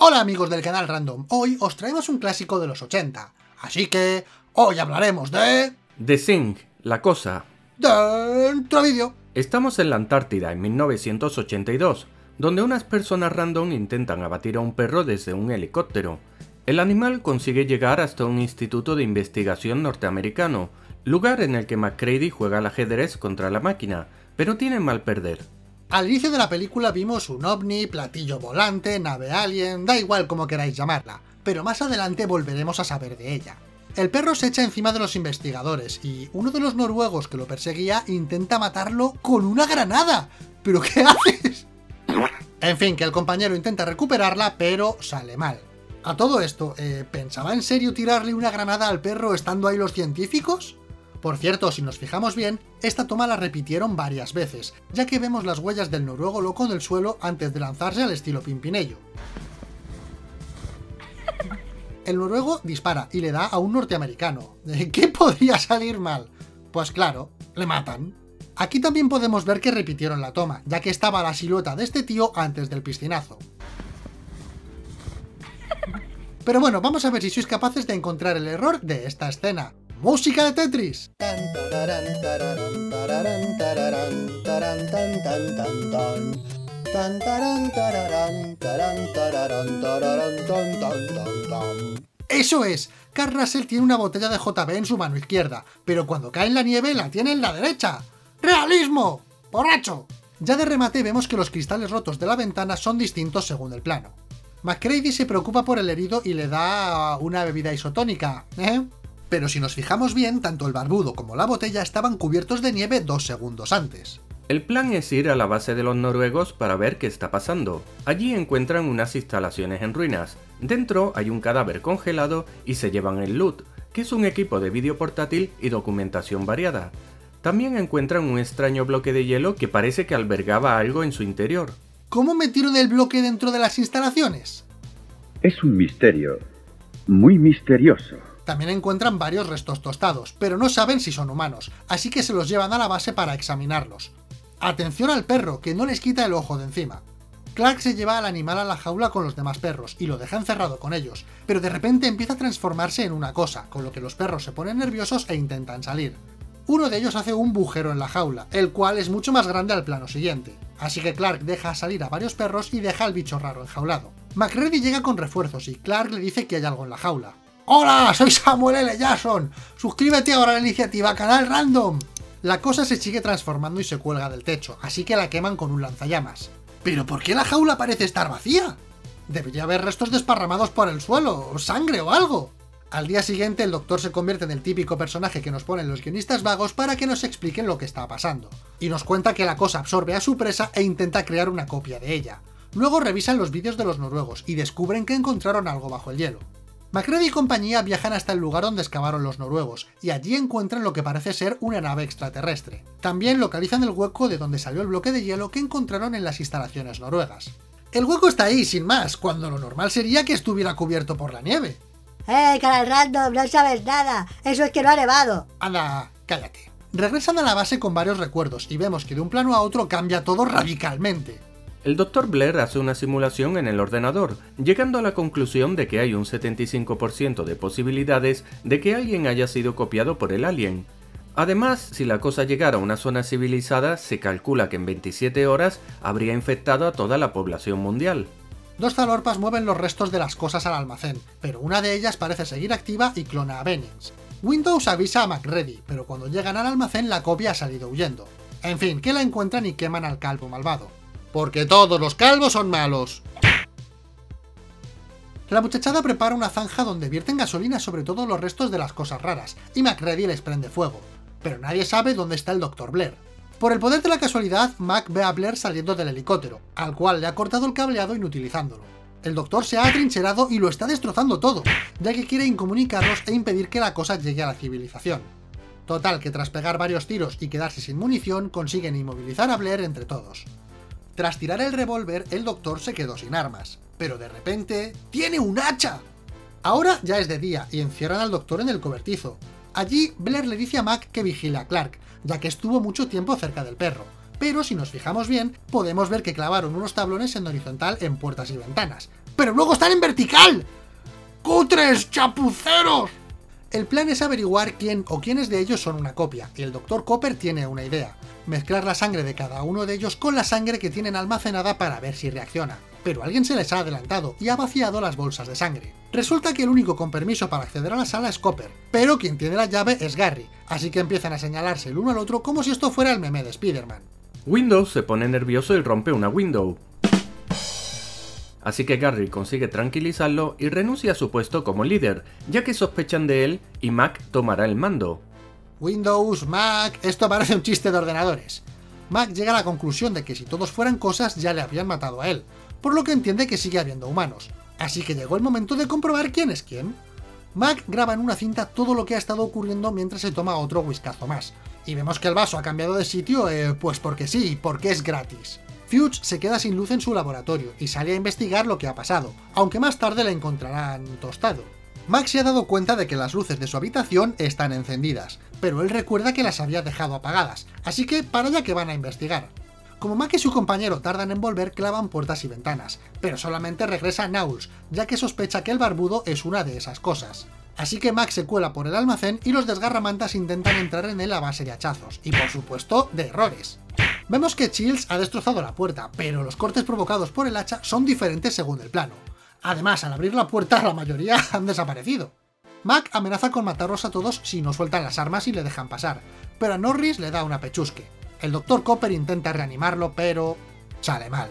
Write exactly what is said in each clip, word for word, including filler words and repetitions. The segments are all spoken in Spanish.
Hola amigos del canal Random, hoy os traemos un clásico de los ochenta, así que hoy hablaremos de... The Thing, La Cosa. Dentro vídeo. Estamos en la Antártida en mil novecientos ochenta y dos, donde unas personas random intentan abatir a un perro desde un helicóptero. El animal consigue llegar hasta un instituto de investigación norteamericano, lugar en el que McCready juega al ajedrez contra la máquina, pero tiene mal perder. Al inicio de la película vimos un ovni, platillo volante, nave alien, da igual como queráis llamarla, pero más adelante volveremos a saber de ella. El perro se echa encima de los investigadores y uno de los noruegos que lo perseguía intenta matarlo con una granada. ¿Pero qué haces? En fin, que el compañero intenta recuperarla, pero sale mal. A todo esto, eh, ¿pensaba en serio tirarle una granada al perro estando ahí los científicos? Por cierto, si nos fijamos bien, esta toma la repitieron varias veces, ya que vemos las huellas del noruego loco en el suelo antes de lanzarse al estilo Pimpinello. El noruego dispara y le da a un norteamericano. ¿Qué podría salir mal? Pues claro, le matan. Aquí también podemos ver que repitieron la toma, ya que estaba la silueta de este tío antes del piscinazo. Pero bueno, vamos a ver si sois capaces de encontrar el error de esta escena. ¡Música de Tetris! ¡Eso es! Kurt Russell tiene una botella de J B en su mano izquierda, pero cuando cae en la nieve la tiene en la derecha. ¡Realismo! ¡Borracho! Ya de remate vemos que los cristales rotos de la ventana son distintos según el plano. McCready se preocupa por el herido y le da una bebida isotónica, ¿eh? Pero si nos fijamos bien, tanto el barbudo como la botella estaban cubiertos de nieve dos segundos antes. El plan es ir a la base de los noruegos para ver qué está pasando. Allí encuentran unas instalaciones en ruinas. Dentro hay un cadáver congelado y se llevan el loot, que es un equipo de vídeo portátil y documentación variada. También encuentran un extraño bloque de hielo que parece que albergaba algo en su interior. ¿Cómo metieron el bloque dentro de las instalaciones? Es un misterio, muy misterioso. También encuentran varios restos tostados, pero no saben si son humanos, así que se los llevan a la base para examinarlos. Atención al perro, que no les quita el ojo de encima. Clark se lleva al animal a la jaula con los demás perros y lo deja encerrado con ellos, pero de repente empieza a transformarse en una cosa, con lo que los perros se ponen nerviosos e intentan salir. Uno de ellos hace un bujero en la jaula, el cual es mucho más grande al plano siguiente, así que Clark deja salir a varios perros y deja al bicho raro enjaulado. McCready llega con refuerzos y Clark le dice que hay algo en la jaula. ¡Hola! Soy Samuel L. Jackson. Suscríbete ahora a la iniciativa Canal Random. La cosa se sigue transformando y se cuelga del techo, así que la queman con un lanzallamas. ¿Pero por qué la jaula parece estar vacía? Debería haber restos desparramados por el suelo, o sangre o algo. Al día siguiente el doctor se convierte en el típico personaje que nos ponen los guionistas vagos para que nos expliquen lo que está pasando. Y nos cuenta que la cosa absorbe a su presa e intenta crear una copia de ella. Luego revisan los vídeos de los noruegos y descubren que encontraron algo bajo el hielo. McCready y compañía viajan hasta el lugar donde excavaron los noruegos, y allí encuentran lo que parece ser una nave extraterrestre. También localizan el hueco de donde salió el bloque de hielo que encontraron en las instalaciones noruegas. El hueco está ahí, sin más, cuando lo normal sería que estuviera cubierto por la nieve. ¡Eh, Canal Random! ¡No sabes nada! ¡Eso es que no ha nevado! Anda, cállate. Regresan a la base con varios recuerdos, y vemos que de un plano a otro cambia todo radicalmente. El doctor Blair hace una simulación en el ordenador, llegando a la conclusión de que hay un setenta y cinco por ciento de posibilidades de que alguien haya sido copiado por el alien. Además, si la cosa llegara a una zona civilizada, se calcula que en veintisiete horas habría infectado a toda la población mundial. Dos Thalorpas mueven los restos de las cosas al almacén, pero una de ellas parece seguir activa y clona a Bennings. Windows avisa a McCready, pero cuando llegan al almacén la copia ha salido huyendo. En fin, que la encuentran y queman al calvo malvado. Porque todos los calvos son malos. La muchachada prepara una zanja donde vierten gasolina sobre todos los restos de las cosas raras, y McCready les prende fuego. Pero nadie sabe dónde está el doctor Blair. Por el poder de la casualidad, Mac ve a Blair saliendo del helicóptero, al cual le ha cortado el cableado inutilizándolo. El doctor se ha atrincherado y lo está destrozando todo, ya que quiere incomunicarlos e impedir que la cosa llegue a la civilización. Total, que tras pegar varios tiros y quedarse sin munición, consiguen inmovilizar a Blair entre todos. Tras tirar el revólver, el doctor se quedó sin armas, pero de repente ¡tiene un hacha! Ahora ya es de día y encierran al doctor en el cobertizo. Allí, Blair le dice a Mac que vigile a Clark, ya que estuvo mucho tiempo cerca del perro, pero si nos fijamos bien, podemos ver que clavaron unos tablones en horizontal en puertas y ventanas. ¡Pero luego están en vertical! ¡Cutres chapuceros! El plan es averiguar quién o quiénes de ellos son una copia, y el doctor Copper tiene una idea: mezclar la sangre de cada uno de ellos con la sangre que tienen almacenada para ver si reacciona. Pero alguien se les ha adelantado y ha vaciado las bolsas de sangre. Resulta que el único con permiso para acceder a la sala es Copper, pero quien tiene la llave es Garry, así que empiezan a señalarse el uno al otro como si esto fuera el meme de Spider-Man. Windows se pone nervioso y rompe una window. Así que Garry consigue tranquilizarlo y renuncia a su puesto como líder, ya que sospechan de él y Mac tomará el mando. Windows, Mac, esto parece un chiste de ordenadores. Mac llega a la conclusión de que si todos fueran cosas ya le habrían matado a él, por lo que entiende que sigue habiendo humanos. Así que llegó el momento de comprobar quién es quién. Mac graba en una cinta todo lo que ha estado ocurriendo mientras se toma otro whiskazo más. Y vemos que el vaso ha cambiado de sitio, eh, pues porque sí, porque es gratis. Fuchs se queda sin luz en su laboratorio y sale a investigar lo que ha pasado, aunque más tarde le encontrarán tostado. Mac se ha dado cuenta de que las luces de su habitación están encendidas, pero él recuerda que las había dejado apagadas, así que para allá que van a investigar. Como Mac y su compañero tardan en volver, clavan puertas y ventanas, pero solamente regresa Knowles, ya que sospecha que el barbudo es una de esas cosas. Así que Mac se cuela por el almacén y los desgarramantas intentan entrar en él a base de hachazos, y por supuesto, de errores. Vemos que Chills ha destrozado la puerta, pero los cortes provocados por el hacha son diferentes según el plano. Además, al abrir la puerta, la mayoría han desaparecido. Mac amenaza con matarlos a todos si no sueltan las armas y le dejan pasar, pero a Norris le da una pechusque. El doctor Copper intenta reanimarlo, pero sale mal.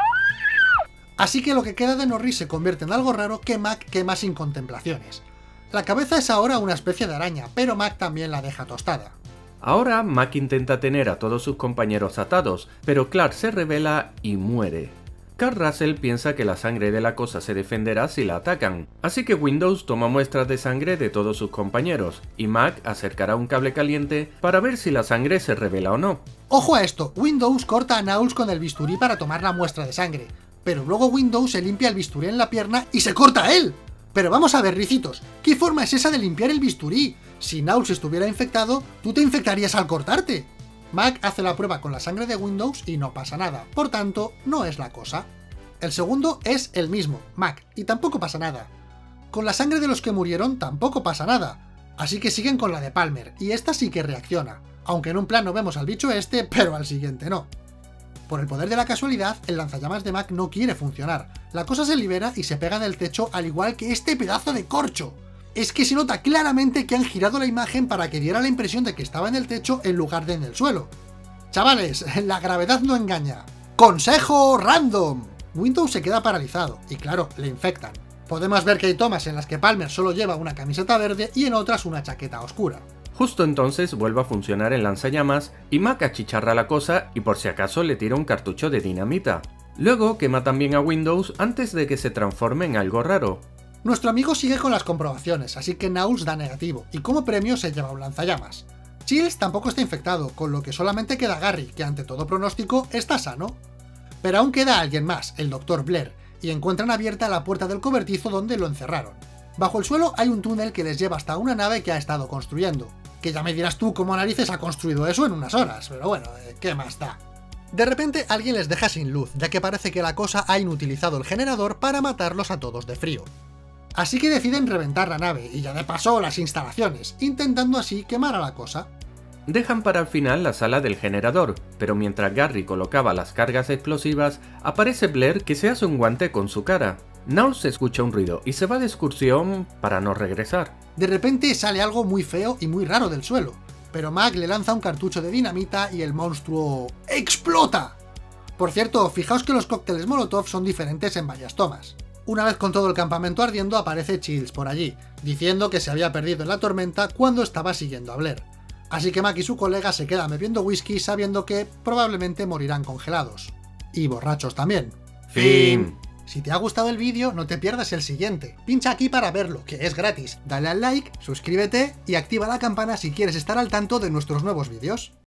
Así que lo que queda de Norris se convierte en algo raro que Mac quema sin contemplaciones. La cabeza es ahora una especie de araña, pero Mac también la deja tostada. Ahora Mac intenta tener a todos sus compañeros atados, pero Clark se revela y muere. Carl Russell piensa que la sangre de la cosa se defenderá si la atacan, así que Windows toma muestras de sangre de todos sus compañeros, y Mac acercará un cable caliente para ver si la sangre se revela o no. Ojo a esto, Windows corta a Knowles con el bisturí para tomar la muestra de sangre, pero luego Windows se limpia el bisturí en la pierna y se corta a él. Pero vamos a ver, ricitos, ¿qué forma es esa de limpiar el bisturí? Si Knowles estuviera infectado, tú te infectarías al cortarte. Mac hace la prueba con la sangre de Windows y no pasa nada, por tanto, no es la cosa. El segundo es el mismo, Mac, y tampoco pasa nada. Con la sangre de los que murieron tampoco pasa nada, así que siguen con la de Palmer, y esta sí que reacciona, aunque en un plano vemos al bicho este, pero al siguiente no. Por el poder de la casualidad, el lanzallamas de Mac no quiere funcionar, la cosa se libera y se pega en el techo al igual que este pedazo de corcho. Es que se nota claramente que han girado la imagen para que diera la impresión de que estaba en el techo en lugar de en el suelo. Chavales, la gravedad no engaña. ¡Consejo random! Windows se queda paralizado, y claro, le infectan. Podemos ver que hay tomas en las que Palmer solo lleva una camiseta verde y en otras una chaqueta oscura. Justo entonces vuelve a funcionar el lanzallamas y Mac achicharra la cosa y por si acaso le tira un cartucho de dinamita. Luego quema también a Windows antes de que se transforme en algo raro. Nuestro amigo sigue con las comprobaciones, así que Knowles da negativo, y como premio se lleva un lanzallamas. Chills tampoco está infectado, con lo que solamente queda Garry, que ante todo pronóstico está sano. Pero aún queda alguien más, el doctor Blair, y encuentran abierta la puerta del cobertizo donde lo encerraron. Bajo el suelo hay un túnel que les lleva hasta una nave que ha estado construyendo. Que ya me dirás tú cómo narices ha construido eso en unas horas, pero bueno, ¿qué más da? De repente alguien les deja sin luz, ya que parece que la cosa ha inutilizado el generador para matarlos a todos de frío. Así que deciden reventar la nave, y ya de paso las instalaciones, intentando así quemar a la cosa. Dejan para el final la sala del generador, pero mientras Garry colocaba las cargas explosivas, aparece Blair que se hace un guante con su cara. Knowles escucha un ruido y se va de excursión para no regresar. De repente sale algo muy feo y muy raro del suelo, pero Mac le lanza un cartucho de dinamita y el monstruo ¡explota! Por cierto, fijaos que los cócteles Molotov son diferentes en varias tomas. Una vez con todo el campamento ardiendo aparece Chills por allí, diciendo que se había perdido en la tormenta cuando estaba siguiendo a Blair. Así que Mac y su colega se quedan bebiendo whisky sabiendo que probablemente morirán congelados. Y borrachos también. Fin. Si te ha gustado el vídeo, no te pierdas el siguiente. Pincha aquí para verlo, que es gratis. Dale al like, suscríbete y activa la campana si quieres estar al tanto de nuestros nuevos vídeos.